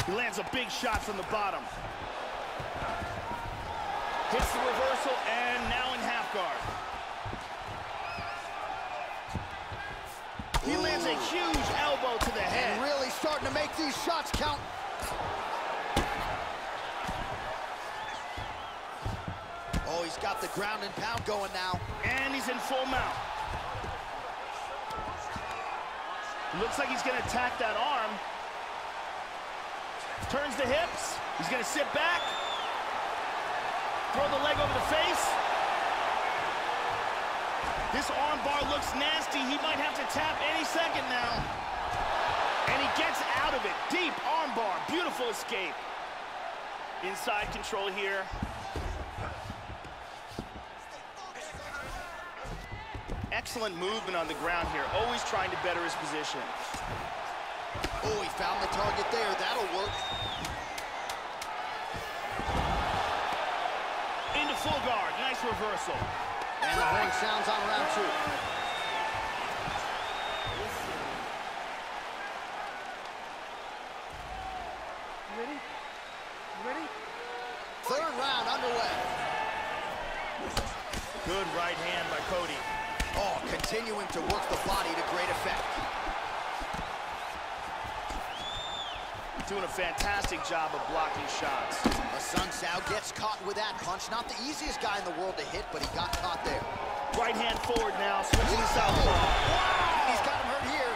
He lands a big shot from the bottom. Hits the reversal, and now in half guard. He lands a huge elbow to the head. And really starting to make these shots count. Oh, he's got the ground and pound going now. And he's in full mount. Looks like he's going to attack that arm. Turns the hips. He's going to sit back. Throw the leg over the face. This arm bar looks nasty. He might have to tap any second now. And he gets out of it. Deep arm bar. Beautiful escape. Inside control here. Excellent movement on the ground here. Always trying to better his position. Oh, he found the target there. That'll work. Into full guard. Nice reversal. And the horn sounds on round two. Ready? Ready? Third round underway. Good right hand by Cody. Oh, continuing to work the body to great effect. Doing a fantastic job of blocking shots. Sun Tzu gets caught with that punch. Not the easiest guy in the world to hit, but he got caught there. Right hand forward now, switching to southpaw. Wow! He's got him hurt here.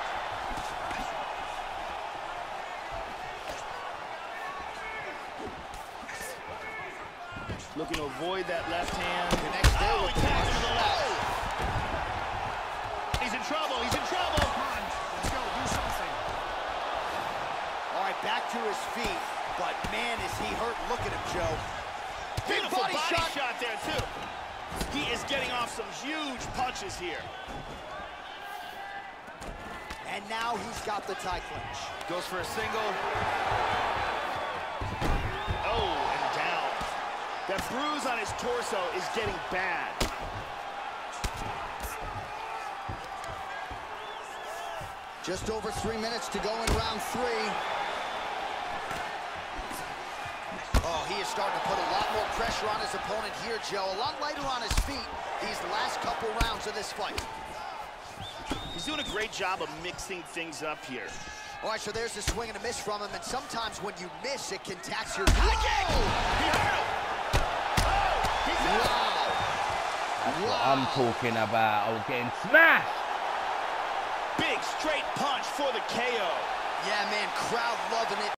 Looking to avoid that left hand. Connects there Oh, with he the tags punch. him to the left. He's in trouble, he's in trouble. Come on, let's go, do something. All right, back to his feet. But man, is he hurt. Look at him, Joe. Big Beautiful body shot there, too. He is getting off some huge punches here. And now he's got the tie clinch. Goes for a single. Oh, and down. That bruise on his torso is getting bad. Just over 3 minutes to go in round three. Oh, he is starting to put a lot more pressure on his opponent here, Joe. A lot lighter on his feet these last couple rounds of this fight. He's doing a great job of mixing things up here. All right, so there's a swing and a miss from him, and sometimes when you miss, it can tax your... He hurt him! Oh, he's out! Wow! That's what I'm talking about. I was getting smashed. Big straight punch for the KO. Yeah, man, crowd loving it.